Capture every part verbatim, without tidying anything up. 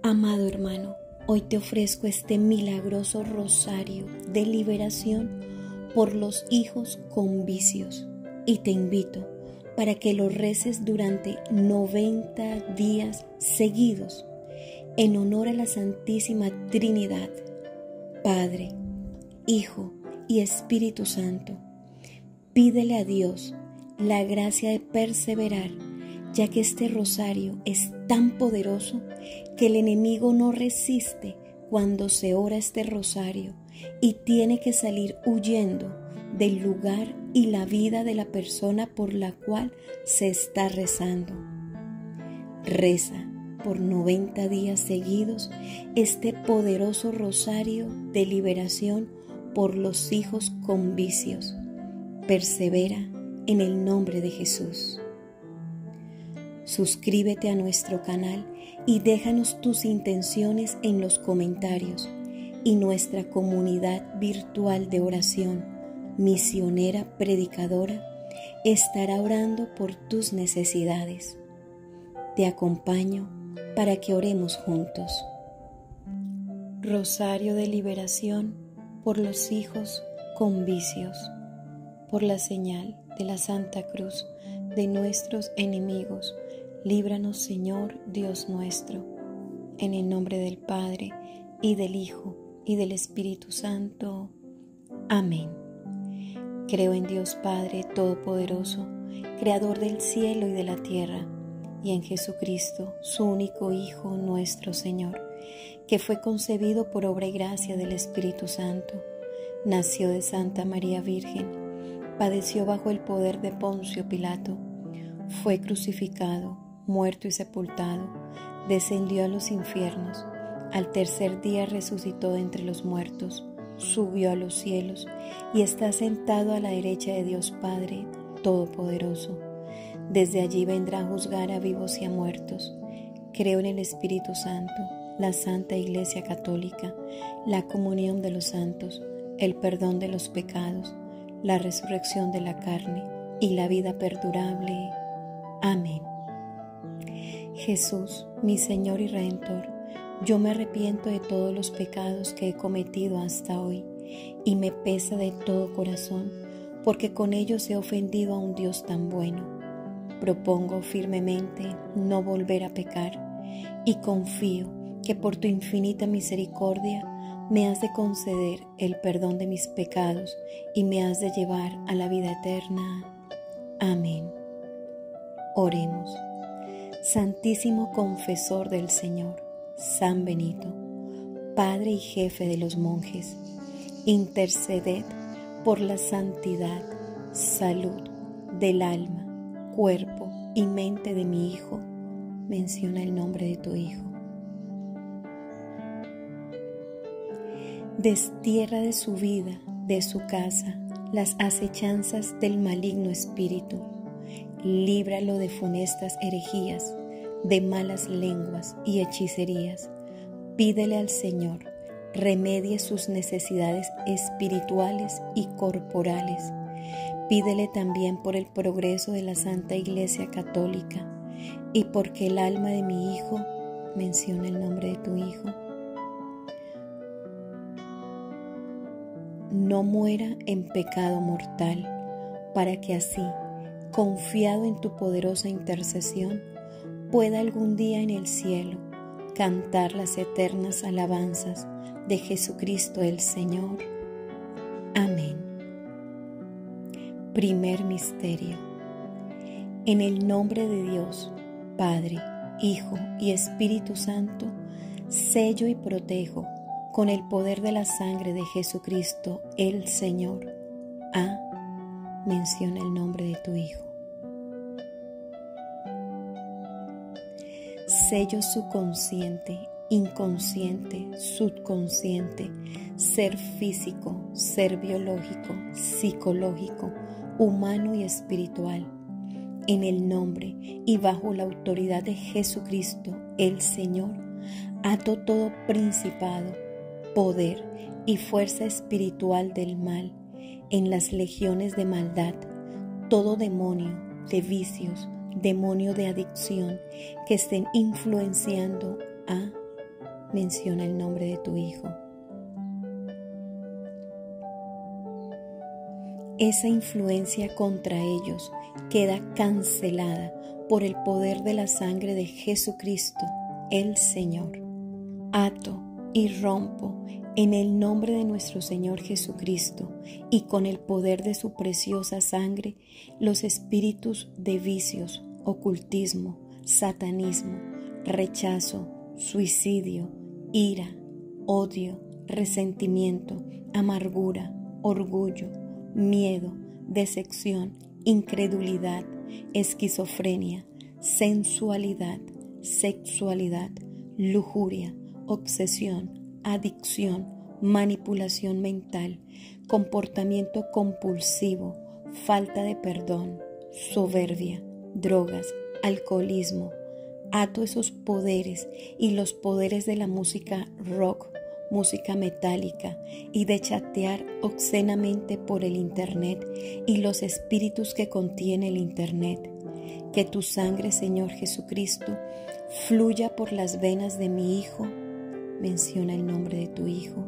Amado hermano, hoy te ofrezco este milagroso rosario de liberación por los hijos con vicios y te invito para que lo reces durante noventa días seguidos en honor a la Santísima Trinidad, Padre, Hijo y Espíritu Santo. Pídele a Dios la gracia de perseverar, ya que este rosario es tan poderoso que el enemigo no resiste cuando se ora este rosario y tiene que salir huyendo del lugar y la vida de la persona por la cual se está rezando. Reza por noventa días seguidos este poderoso rosario de liberación por los hijos con vicios. Persevera en el nombre de Jesús. Suscríbete a nuestro canal y déjanos tus intenciones en los comentarios, y nuestra comunidad virtual de oración, misionera predicadora, estará orando por tus necesidades. Te acompaño para que oremos juntos. Rosario de liberación por los hijos con vicios, por la señal de la Santa Cruz de nuestros enemigos. Líbranos, Señor Dios nuestro, en el nombre del Padre, y del Hijo, y del Espíritu Santo. Amén. Creo en Dios Padre Todopoderoso, Creador del cielo y de la tierra, y en Jesucristo, su único Hijo, nuestro Señor, que fue concebido por obra y gracia del Espíritu Santo. Nació de Santa María Virgen, padeció bajo el poder de Poncio Pilato, fue crucificado, muerto y sepultado, descendió a los infiernos, al tercer día resucitó de entre los muertos, subió a los cielos y está sentado a la derecha de Dios Padre Todopoderoso. Desde allí vendrá a juzgar a vivos y a muertos. Creo en el Espíritu Santo, la Santa Iglesia Católica, la comunión de los santos, el perdón de los pecados, la resurrección de la carne y la vida perdurable. Amén. Jesús, mi Señor y Redentor, yo me arrepiento de todos los pecados que he cometido hasta hoy y me pesa de todo corazón, porque con ellos he ofendido a un Dios tan bueno. Propongo firmemente no volver a pecar y confío que por tu infinita misericordia me has de conceder el perdón de mis pecados y me has de llevar a la vida eterna. Amén. Oremos. Santísimo Confesor del Señor, San Benito, Padre y Jefe de los monjes, interceded por la santidad, salud del alma, cuerpo y mente de mi Hijo. Menciona el nombre de tu Hijo. Destierra de su vida, de su casa, las acechanzas del maligno espíritu. Líbralo de funestas herejías, de malas lenguas y hechicerías. Pídele al Señor, remedie sus necesidades espirituales y corporales. Pídele también por el progreso de la Santa Iglesia Católica y porque el alma de mi Hijo, menciona el nombre de tu Hijo, no muera en pecado mortal, para que así, confiado en tu poderosa intercesión, pueda algún día en el cielo cantar las eternas alabanzas de Jesucristo el Señor. Amén. Primer misterio. En el nombre de Dios, Padre, Hijo y Espíritu Santo, sello y protejo con el poder de la sangre de Jesucristo el Señor. A. Menciona el nombre de tu Hijo. Sello subconsciente, inconsciente, subconsciente, ser físico, ser biológico, psicológico, humano y espiritual. En el nombre y bajo la autoridad de Jesucristo, el Señor, ato todo principado, poder y fuerza espiritual del mal en las legiones de maldad, todo demonio de vicios, demonio de adicción que estén influenciando a Menciona el nombre de tu Hijo. Esa influencia contra ellos queda cancelada por el poder de la sangre de Jesucristo, el Señor. Ato y rompo en el nombre de nuestro Señor Jesucristo y con el poder de su preciosa sangre los espíritus de vicios, ocultismo, satanismo, rechazo, suicidio, ira, odio, resentimiento, amargura, orgullo, miedo, decepción, incredulidad, esquizofrenia, sensualidad, sexualidad, lujuria, obsesión, adicción, manipulación mental, comportamiento compulsivo, falta de perdón, soberbia, drogas, alcoholismo. Ato esos poderes y los poderes de la música rock, música metálica y de chatear obscenamente por el internet y los espíritus que contiene el internet. Que tu sangre, Señor Jesucristo, fluya por las venas de mi Hijo. Menciona el nombre de tu Hijo.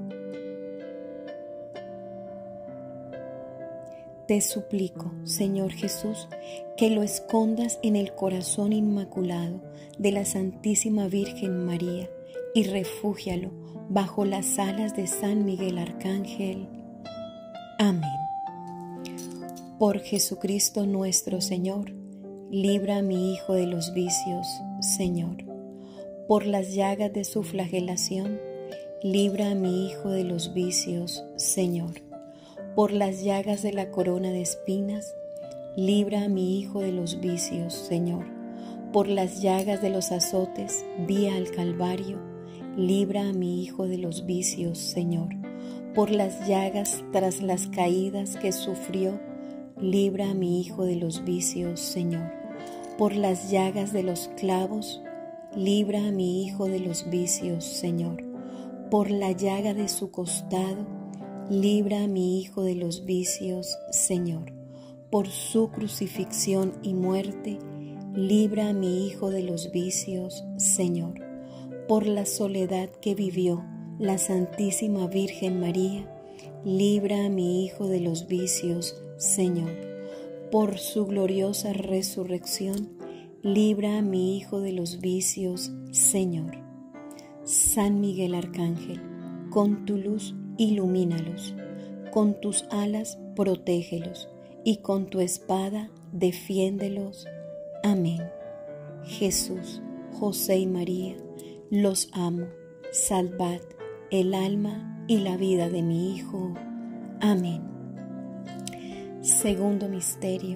Te suplico, Señor Jesús, que lo escondas en el corazón inmaculado de la Santísima Virgen María y refúgialo bajo las alas de San Miguel Arcángel. Amén. Por Jesucristo nuestro Señor, libra a mi Hijo de los vicios, Señor. Por las llagas de su flagelación, libra a mi Hijo de los vicios, Señor. Por las llagas de la corona de espinas, libra a mi Hijo de los vicios, Señor. Por las llagas de los azotes, vía al Calvario, libra a mi Hijo de los vicios, Señor. Por las llagas tras las caídas que sufrió, libra a mi Hijo de los vicios, Señor. Por las llagas de los clavos, libra a mi Hijo de los vicios, Señor. Por la llaga de su costado, libra a mi Hijo de los vicios, Señor. Por su crucifixión y muerte, libra a mi Hijo de los vicios, Señor. Por la soledad que vivió la Santísima Virgen María, libra a mi Hijo de los vicios, Señor. Por su gloriosa resurrección, libra a mi Hijo de los vicios, Señor. San Miguel Arcángel, con tu luz ilumínalos, con tus alas protégelos y con tu espada defiéndelos. Amén. Jesús, José y María, los amo. Salvad el alma y la vida de mi Hijo. Amén. Segundo misterio.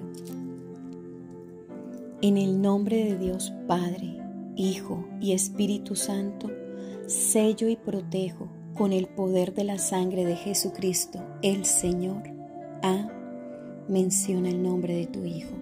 En el nombre de Dios Padre, Hijo y Espíritu Santo, sello y protejo con el poder de la sangre de Jesucristo, el Señor. A. Menciona el nombre de tu Hijo.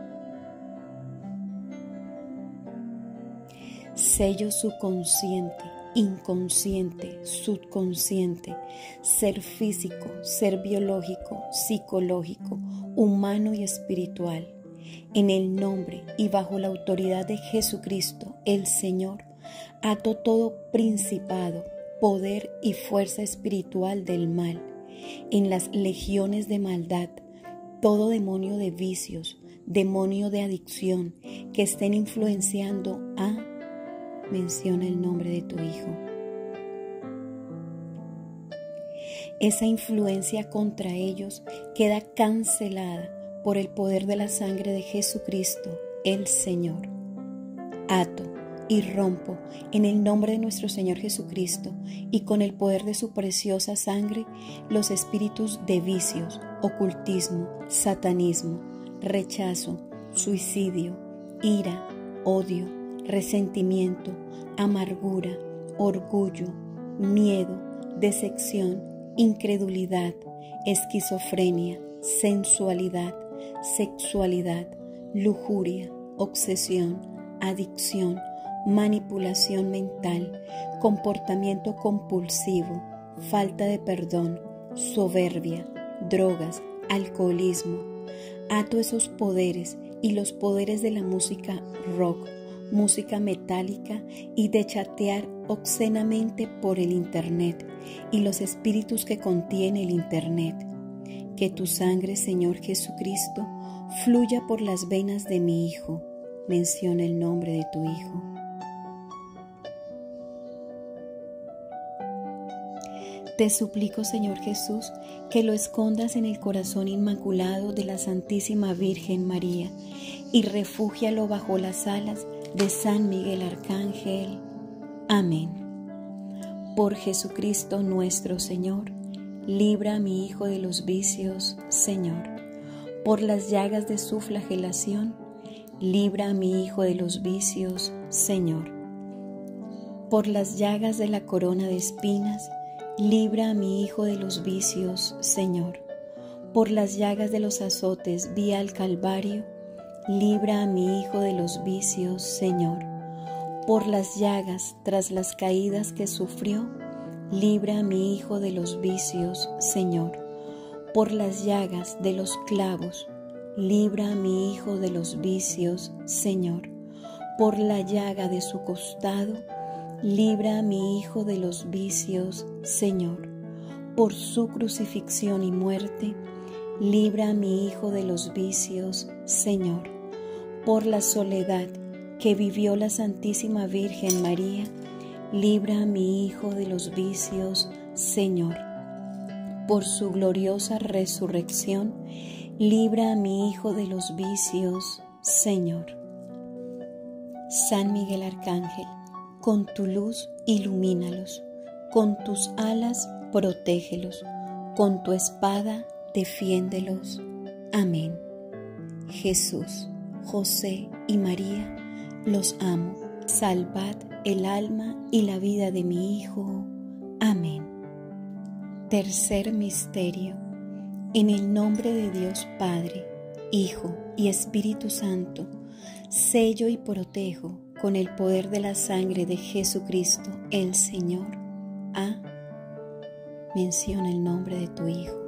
Sello subconsciente, inconsciente, subconsciente, ser físico, ser biológico, psicológico, humano y espiritual. En el nombre y bajo la autoridad de Jesucristo, el Señor, ato todo principado, poder y fuerza espiritual del mal, en las legiones de maldad, todo demonio de vicios, demonio de adicción que estén influenciando a, menciona el nombre de tu Hijo. Esa influencia contra ellos queda cancelada por el poder de la sangre de Jesucristo, el Señor. Ato y rompo en el nombre de nuestro Señor Jesucristo y con el poder de su preciosa sangre los espíritus de vicios, ocultismo, satanismo, rechazo, suicidio, ira, odio, resentimiento, amargura, orgullo, miedo, decepción, incredulidad, esquizofrenia, sensualidad, sexualidad, lujuria, obsesión, adicción, manipulación mental, comportamiento compulsivo, falta de perdón, soberbia, drogas, alcoholismo. Ato esos poderes y los poderes de la música rock, música metálica y de chatear obscenamente por el Internet y los espíritus que contiene el Internet. Que tu sangre, Señor Jesucristo, fluya por las venas de mi Hijo. Menciona el nombre de tu Hijo. Te suplico, Señor Jesús, que lo escondas en el corazón inmaculado de la Santísima Virgen María y refúgialo bajo las alas de San Miguel Arcángel. Amén. Por Jesucristo nuestro Señor, libra a mi Hijo de los vicios, Señor. Por las llagas de su flagelación, libra a mi Hijo de los vicios, Señor. Por las llagas de la corona de espinas, libra a mi Hijo de los vicios, Señor. Por las llagas de los azotes vía al Calvario, libra a mi Hijo de los vicios, Señor. Por las llagas tras las caídas que sufrió, libra a mi Hijo de los vicios, Señor. Por las llagas de los clavos, libra a mi Hijo de los vicios, Señor. Por la llaga de su costado, libra a mi Hijo de los vicios, Señor. Por su crucifixión y muerte, libra a mi Hijo de los vicios, Señor. Por la soledad que vivió la Santísima Virgen María, libra a mi Hijo de los vicios, Señor. Por su gloriosa resurrección, libra a mi Hijo de los vicios, Señor. San Miguel Arcángel, con tu luz ilumínalos, con tus alas protégelos, con tu espada defiéndelos. Amén. Jesús, José y María, los amo. Salvad el alma y la vida de mi Hijo. Amén. Tercer misterio. En el nombre de Dios Padre, Hijo y Espíritu Santo, sello y protejo con el poder de la sangre de Jesucristo el Señor. A. Menciona el nombre de tu Hijo.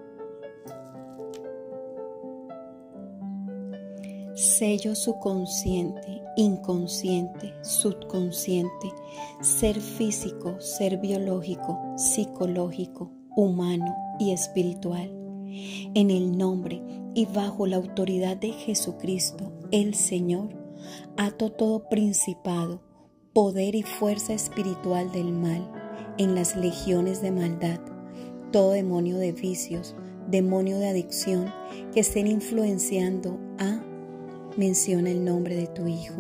Sello su consciente, inconsciente, subconsciente, ser físico, ser biológico, psicológico, humano y espiritual. En el nombre y bajo la autoridad de Jesucristo, el Señor, ato todo principado, poder y fuerza espiritual del mal en las legiones de maldad, todo demonio de vicios, demonio de adicción que estén influenciando a. Menciona el nombre de tu Hijo.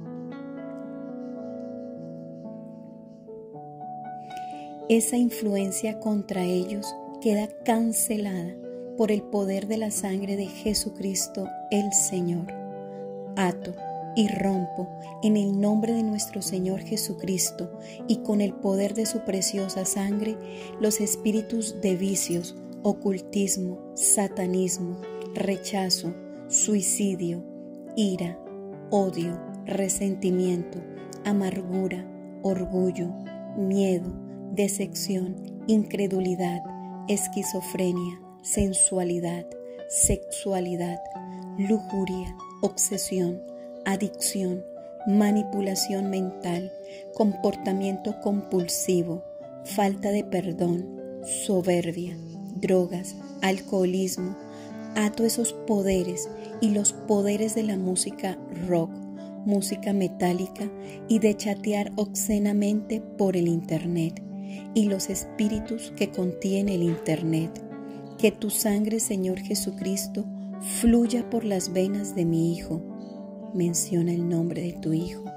Esa influencia contra ellos queda cancelada por el poder de la sangre de Jesucristo el Señor. Ato y rompo en el nombre de nuestro Señor Jesucristo y con el poder de su preciosa sangre los espíritus de vicios, ocultismo, satanismo, rechazo, suicidio, ira, odio, resentimiento, amargura, orgullo, miedo, decepción, incredulidad, esquizofrenia, sensualidad, sexualidad, lujuria, obsesión, adicción, manipulación mental, comportamiento compulsivo, falta de perdón, soberbia, drogas, alcoholismo. Ato esos poderes y los poderes de la música rock, música metálica y de chatear obscenamente por el Internet y los espíritus que contiene el Internet. Que tu sangre, Señor Jesucristo, fluya por las venas de mi Hijo. Menciona el nombre de tu Hijo.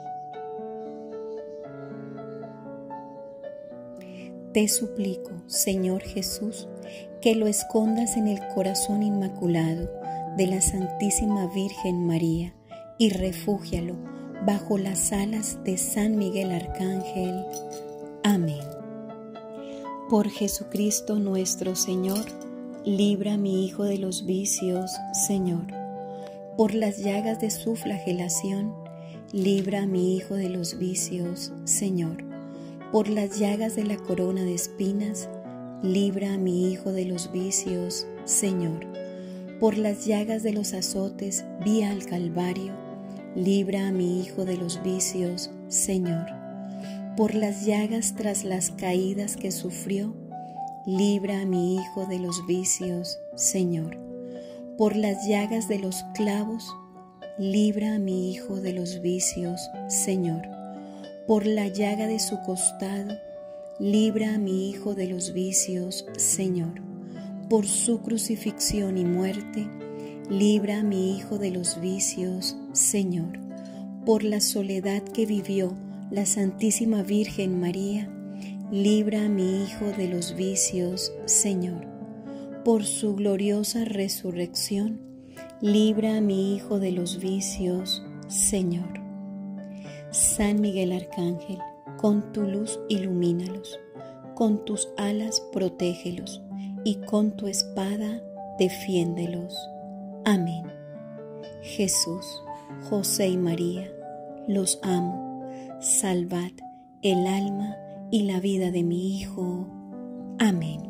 Te suplico, Señor Jesús, que lo escondas en el corazón inmaculado de la Santísima Virgen María y refúgialo bajo las alas de San Miguel Arcángel. Amén. Por Jesucristo nuestro Señor, libra a mi Hijo de los vicios, Señor. Por las llagas de su flagelación, libra a mi Hijo de los vicios, Señor. Por las llagas de la corona de espinas, libra a mi Hijo de los vicios, Señor. Por las llagas de los azotes vía al Calvario, libra a mi hijo de los vicios, Señor. Por las llagas tras las caídas que sufrió, libra a mi hijo de los vicios, Señor. Por las llagas de los clavos, libra a mi hijo de los vicios, Señor. Por la llaga de su costado, libra a mi hijo de los vicios, Señor. Por su crucifixión y muerte, libra a mi hijo de los vicios, Señor. Por la soledad que vivió la Santísima Virgen María, libra a mi hijo de los vicios, Señor. Por su gloriosa resurrección, libra a mi hijo de los vicios, Señor. San Miguel Arcángel, con tu luz ilumínalos, con tus alas protégelos, y con tu espada defiéndelos. Amén. Jesús, José y María, los amo. Salvad el alma y la vida de mi Hijo. Amén.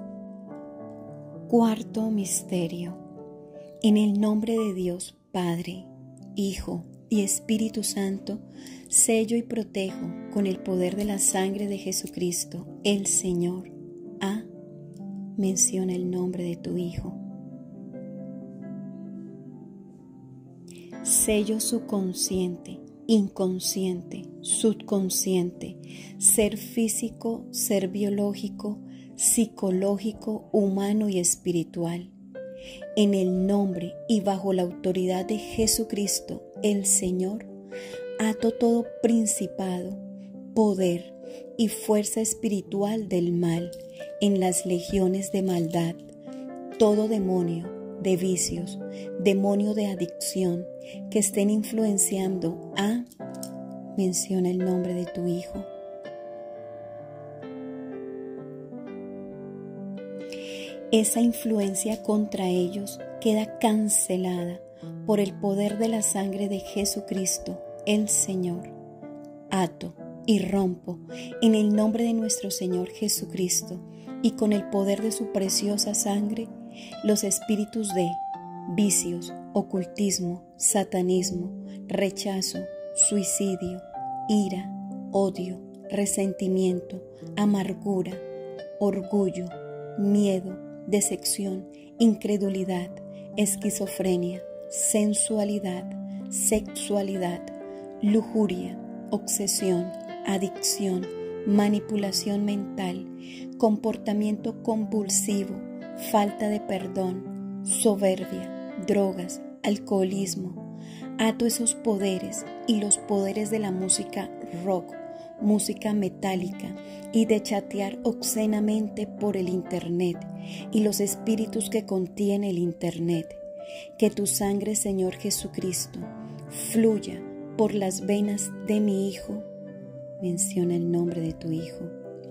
Cuarto misterio. En el nombre de Dios Padre, Hijo y Espíritu Santo, sello y protejo con el poder de la sangre de Jesucristo, el Señor. A. Menciona el nombre de tu Hijo. Sello subconsciente, inconsciente, subconsciente, ser físico, ser biológico, psicológico, humano y espiritual. En el nombre y bajo la autoridad de Jesucristo, el Señor, ato todo principado, poder y fuerza espiritual del mal en las legiones de maldad, todo demonio de vicios, demonio de adicción que estén influenciando a, menciona el nombre de tu Hijo. Esa influencia contra ellos queda cancelada por el poder de la sangre de Jesucristo, el Señor. Ato y rompo en el nombre de nuestro Señor Jesucristo y con el poder de su preciosa sangre los espíritus de vicios, ocultismo, satanismo, rechazo, suicidio, ira, odio, resentimiento, amargura, orgullo, miedo, decepción, incredulidad, esquizofrenia, sensualidad, sexualidad, lujuria, obsesión, adicción, manipulación mental, comportamiento compulsivo, falta de perdón, soberbia, drogas, alcoholismo. Ato esos poderes y los poderes de la música rock, música metálica y de chatear obscenamente por el internet y los espíritus que contiene el internet. Que tu sangre, Señor Jesucristo, fluya por las venas de mi Hijo. Menciona el nombre de tu Hijo.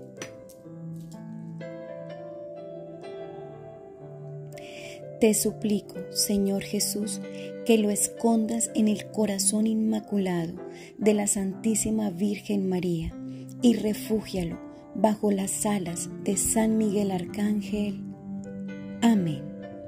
Te suplico, Señor Jesús, que lo escondas en el corazón inmaculado de la Santísima Virgen María y refúgialo bajo las alas de San Miguel Arcángel. Amén.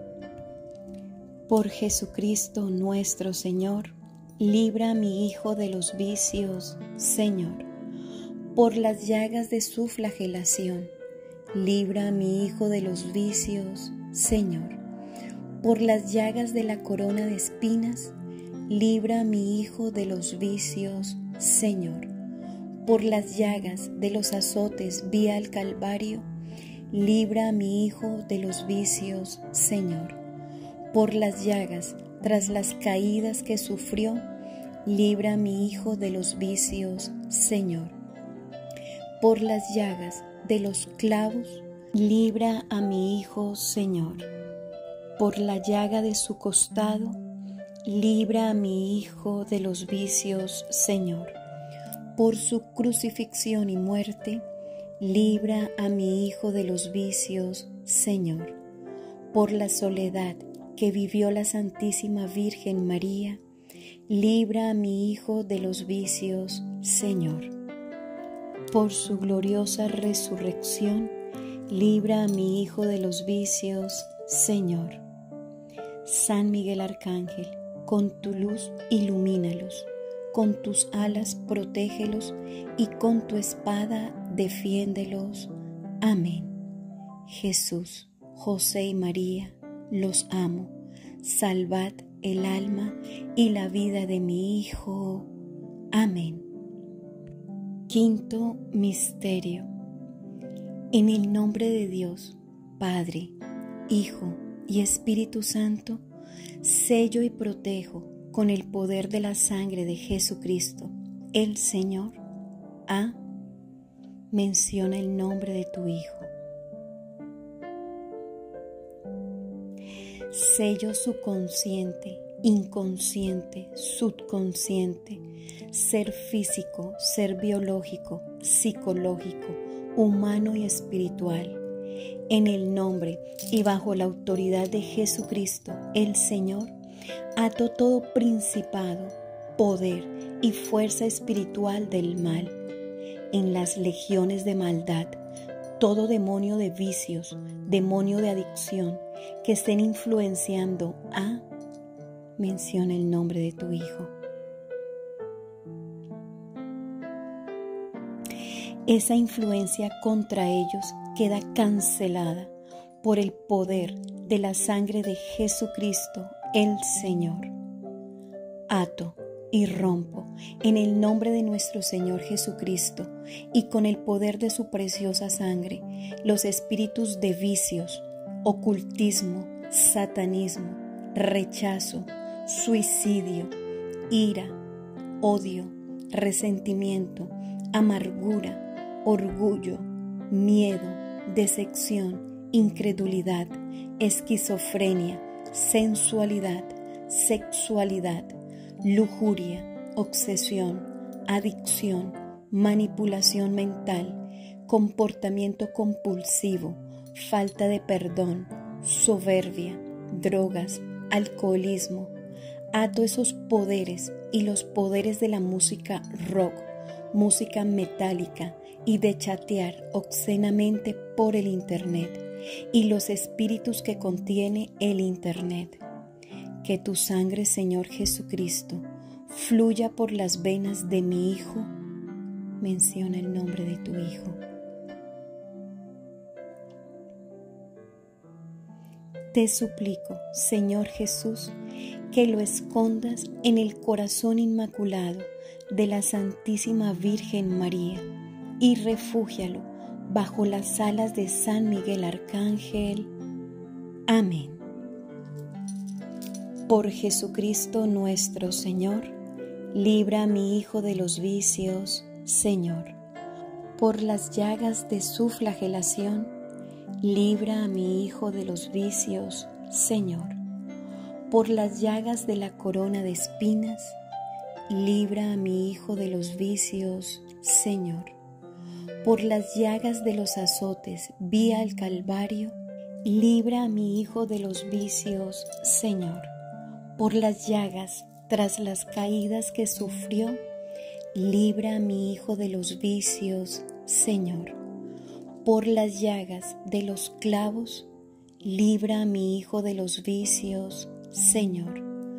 Por Jesucristo nuestro Señor, libra a mi Hijo de los vicios, Señor. Por las llagas de su flagelación, libra a mi Hijo de los vicios, Señor. Por las llagas de la corona de espinas, libra a mi Hijo de los vicios, Señor. Por las llagas de los azotes vía el Calvario, libra a mi Hijo de los vicios, Señor. Por las llagas tras las caídas que sufrió, libra a mi Hijo de los vicios, Señor. Por las llagas de los clavos, libra a mi Hijo, Señor. Por la llaga de su costado, libra a mi Hijo de los vicios, Señor. Por su crucifixión y muerte, libra a mi Hijo de los vicios, Señor. Por la soledad que vivió la Santísima Virgen María, libra a mi Hijo de los vicios, Señor. Por su gloriosa resurrección, libra a mi Hijo de los vicios, Señor. San Miguel Arcángel, con tu luz ilumínalos, con tus alas protégelos y con tu espada defiéndelos. Amén. Jesús, José y María, los amo. Salvad el alma y la vida de mi Hijo. Amén. Quinto misterio. En el nombre de Dios, Padre, Hijo y Espíritu Santo, sello y protejo con el poder de la sangre de Jesucristo, el Señor. A. Menciona el nombre de tu Hijo. Sello subconsciente, inconsciente, subconsciente, ser físico, ser biológico, psicológico, humano y espiritual. En el nombre y bajo la autoridad de Jesucristo, el Señor, ato todo principado, poder y fuerza espiritual del mal. En las legiones de maldad, todo demonio de vicios, demonio de adicción, que estén influenciando a, menciona el nombre de tu Hijo. Esa influencia contra ellos queda cancelada por el poder de la sangre de Jesucristo, el Señor. Ato y rompo en el nombre de nuestro Señor Jesucristo y con el poder de su preciosa sangre los espíritus de vicios, ocultismo, satanismo, rechazo, suicidio, ira, odio, resentimiento, amargura, orgullo, miedo, decepción, incredulidad, esquizofrenia, sensualidad, sexualidad, lujuria, obsesión, adicción, manipulación mental, comportamiento compulsivo, falta de perdón, soberbia, drogas, alcoholismo. Ato esos poderes y los poderes de la música rock, música metálica y de chatear obscenamente por el internet y los espíritus que contiene el internet. Que tu sangre, Señor Jesucristo, fluya por las venas de mi Hijo. Menciona el nombre de tu Hijo. Te suplico, Señor Jesús, que lo escondas en el corazón inmaculado de la Santísima Virgen María y refúgialo bajo las alas de San Miguel Arcángel. Amén. Por Jesucristo nuestro Señor, libra a mi Hijo de los vicios, Señor. Por las llagas de su flagelación, libra a mi Hijo de los vicios, Señor. Por las llagas de la corona de espinas, libra a mi Hijo de los vicios, Señor. Por las llagas de los azotes vía al Calvario, libra a mi Hijo de los vicios, Señor. Por las llagas tras las caídas que sufrió, libra a mi Hijo de los vicios, Señor. Por las llagas de los clavos, libra a mi Hijo de los vicios, Señor.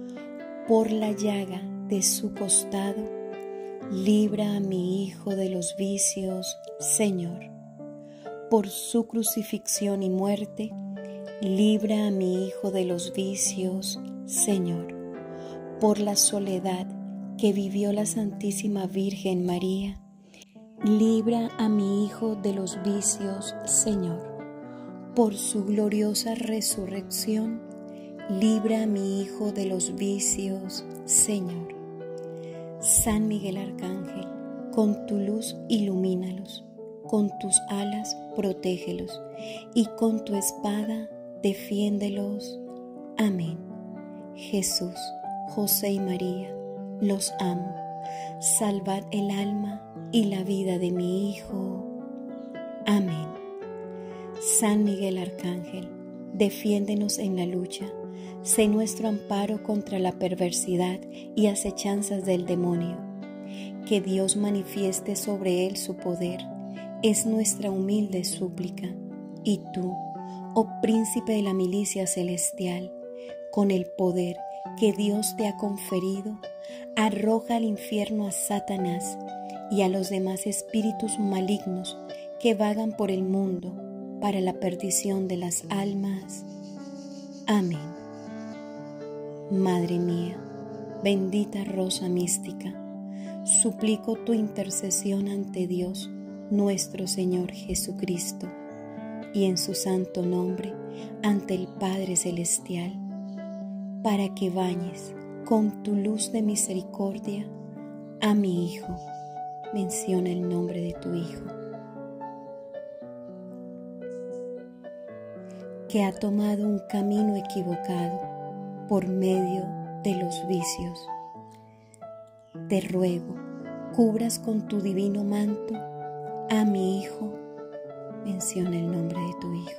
Por la llaga de su costado, libra a mi Hijo de los vicios, Señor. Por su crucifixión y muerte, libra a mi Hijo de los vicios, Señor. Por la soledad que vivió la Santísima Virgen María, libra a mi Hijo de los vicios, Señor. Por su gloriosa resurrección, libra a mi Hijo de los vicios, Señor. San Miguel Arcángel, con tu luz ilumínalos, con tus alas protégelos y con tu espada defiéndelos. Amén. Jesús, José y María, los amo. Salvad el alma y la vida de mi Hijo. Amén. San Miguel Arcángel, defiéndenos en la lucha. Sé nuestro amparo contra la perversidad y acechanzas del demonio. Que Dios manifieste sobre él su poder, es nuestra humilde súplica. Y tú, oh príncipe de la milicia celestial, con el poder que Dios te ha conferido, arroja al infierno a Satanás y a los demás espíritus malignos que vagan por el mundo para la perdición de las almas. Amén. Madre mía, bendita rosa mística, suplico tu intercesión ante Dios, nuestro Señor Jesucristo, y en su santo nombre ante el Padre Celestial, para que bañes con tu luz de misericordia a mi Hijo. Menciona el nombre de tu Hijo, que ha tomado un camino equivocado por medio de los vicios. Te ruego, cubras con tu divino manto a mi Hijo. Menciona el nombre de tu Hijo.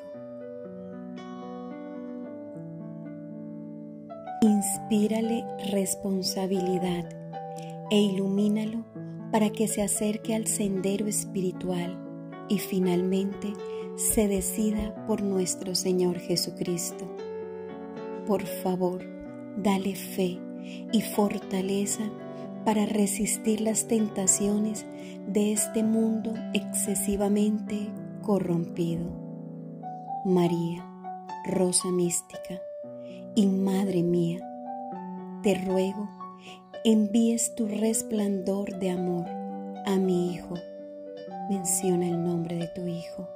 Inspírale responsabilidad e ilumínalo para que se acerque al sendero espiritual y finalmente se decida por nuestro Señor Jesucristo. Por favor, dale fe y fortaleza para resistir las tentaciones de este mundo excesivamente corrompido. María, rosa mística y Madre mía, te ruego, envíes tu resplandor de amor a mi Hijo. Menciona el nombre de tu Hijo.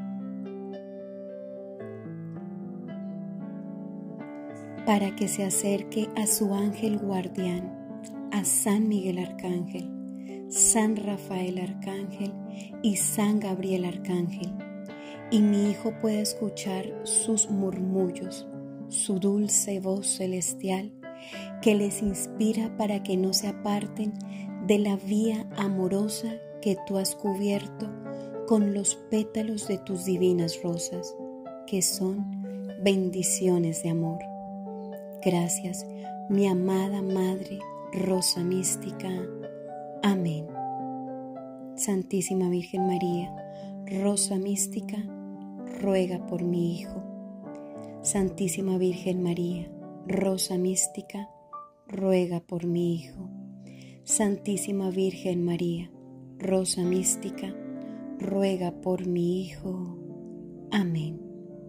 Para que se acerque a su ángel guardián, a San Miguel Arcángel, San Rafael Arcángel y San Gabriel Arcángel, y mi Hijo pueda escuchar sus murmullos, su dulce voz celestial, que les inspira para que no se aparten de la vía amorosa que tú has cubierto con los pétalos de tus divinas rosas, que son bendiciones de amor. Gracias, mi amada Madre, rosa mística. Amén. Santísima Virgen María, rosa mística, ruega por mi Hijo. Santísima Virgen María, rosa mística, ruega por mi Hijo. Santísima Virgen María, rosa mística, ruega por mi Hijo. Amén.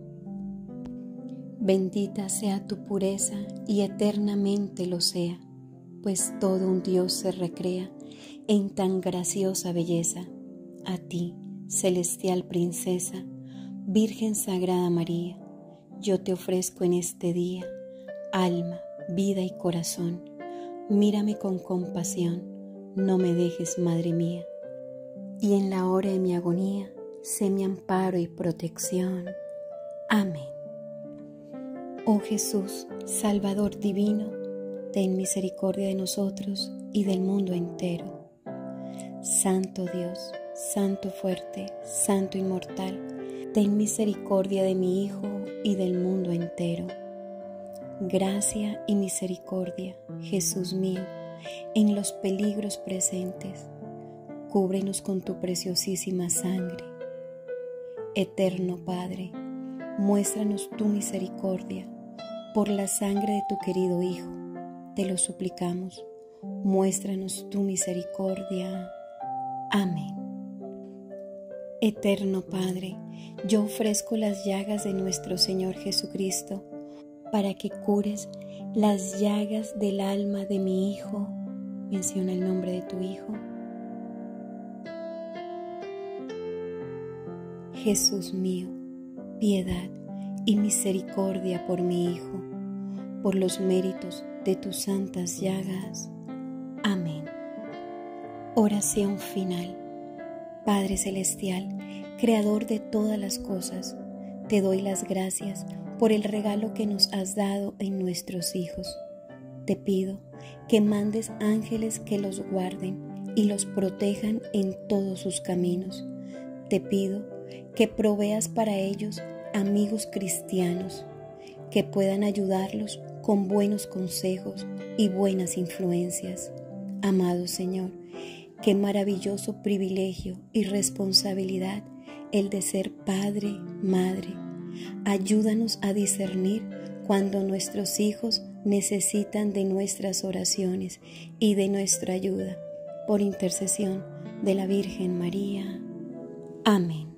Bendita sea tu pureza y eternamente lo sea, pues todo un Dios se recrea en tan graciosa belleza. A ti, celestial princesa, Virgen Sagrada María, yo te ofrezco en este día alma, vida y corazón. Mírame con compasión, no me dejes, Madre mía, y en la hora de mi agonía, sé mi amparo y protección. Amén. Oh Jesús, Salvador divino, ten misericordia de nosotros y del mundo entero. Santo Dios, Santo fuerte, Santo inmortal, ten misericordia de mi Hijo y del mundo entero. Gracia y misericordia, Jesús mío, en los peligros presentes, cúbrenos con tu preciosísima sangre. Eterno Padre, muéstranos tu misericordia por la sangre de tu querido Hijo, te lo suplicamos. Muéstranos tu misericordia. Amén. Eterno Padre, yo ofrezco las llagas de nuestro Señor Jesucristo para que cures las llagas del alma de mi Hijo. Menciona el nombre de tu Hijo. Jesús mío, piedad y misericordia por mi Hijo, por los méritos de tus santas llagas. Amén. Oración final. Padre Celestial, Creador de todas las cosas, te doy las gracias por el regalo que nos has dado en nuestros hijos. Te pido que mandes ángeles que los guarden y los protejan en todos sus caminos. Te pido que proveas para ellos amigos cristianos que puedan ayudarlos con buenos consejos y buenas influencias. Amado Señor, qué maravilloso privilegio y responsabilidad el de ser padre, madre. Ayúdanos a discernir cuando nuestros hijos necesitan de nuestras oraciones y de nuestra ayuda. Por intercesión de la Virgen María. Amén.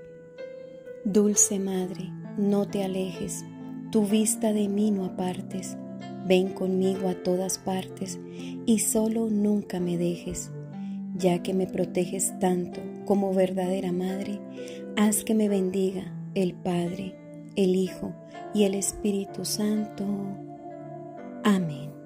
Dulce Madre, no te alejes, tu vista de mí no apartes. Ven conmigo a todas partes y solo nunca me dejes. Ya que me proteges tanto como verdadera Madre, haz que me bendiga el Padre, el Hijo y el Espíritu Santo. Amén.